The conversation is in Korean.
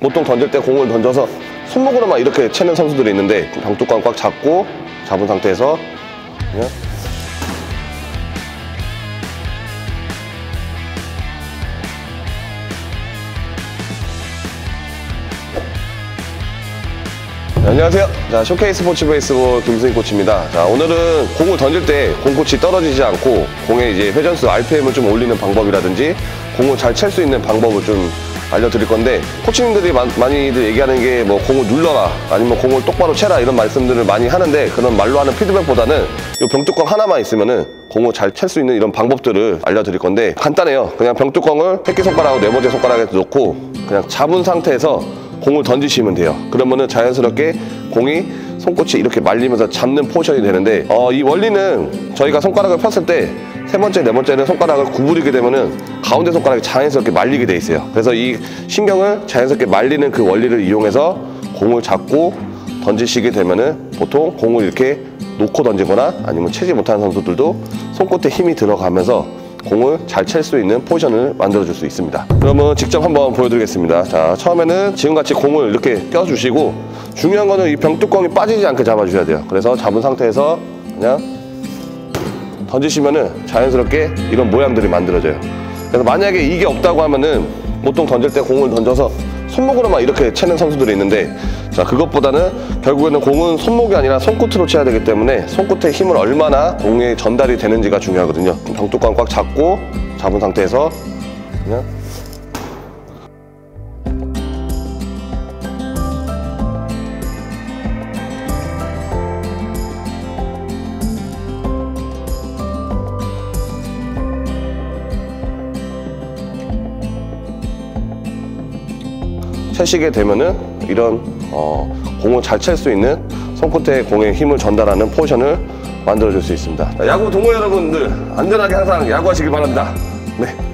보통 던질 때 공을 던져서 손목으로만 이렇게 채는 선수들이 있는데 병뚜껑 꽉 잡고 잡은 상태에서 그냥 네, 안녕하세요. 자, 쇼케이스 스포츠 베이스볼 김승희 코치입니다. 자, 오늘은 공을 던질 때 공꽃이 떨어지지 않고 공의 이제 회전수 RPM을 좀 올리는 방법이라든지 공을 잘 찰 수 있는 방법을 좀 알려드릴 건데, 코치님들이 많이들 얘기하는 게 뭐 공을 눌러라 아니면 공을 똑바로 채라 이런 말씀들을 많이 하는데, 그런 말로 하는 피드백보다는 이 병뚜껑 하나만 있으면은 공을 잘 찰 수 있는 이런 방법들을 알려드릴 건데, 간단해요. 그냥 병뚜껑을 새끼손가락하고 네 번째 손가락에 놓고 그냥 잡은 상태에서 공을 던지시면 돼요. 그러면은 자연스럽게 공이 손끝이 이렇게 말리면서 잡는 포션이 되는데, 이 원리는 저희가 손가락을 폈을 때 세 번째, 네 번째는 손가락을 구부리게 되면은 가운데 손가락이 자연스럽게 말리게 돼 있어요. 그래서 이 신경을 자연스럽게 말리는 그 원리를 이용해서 공을 잡고 던지시게 되면은 보통 공을 이렇게 놓고 던지거나 아니면 채지 못하는 선수들도 손끝에 힘이 들어가면서 공을 잘 찰 수 있는 포지션을 만들어줄 수 있습니다. 그러면 직접 한번 보여드리겠습니다. 자, 처음에는 지금같이 공을 이렇게 껴주시고, 중요한 거는 이 병뚜껑이 빠지지 않게 잡아주셔야 돼요. 그래서 잡은 상태에서 그냥 던지시면은 자연스럽게 이런 모양들이 만들어져요. 그래서 만약에 이게 없다고 하면은 보통 던질 때 공을 던져서 손목으로만 이렇게 채는 선수들이 있는데, 자, 그것보다는 결국에는 공은 손목이 아니라 손끝으로 쳐야 되기 때문에 손끝의 힘을 얼마나 공에 전달이 되는지가 중요하거든요. 병뚜껑 꽉 잡고 잡은 상태에서 그냥 채시게 되면은 이런 공을 잘 찰 수 있는 손끝에 공에 힘을 전달하는 포지션을 만들어줄 수 있습니다. 야구 동호 여러분들 안전하게 항상 야구하시길 바랍니다. 네.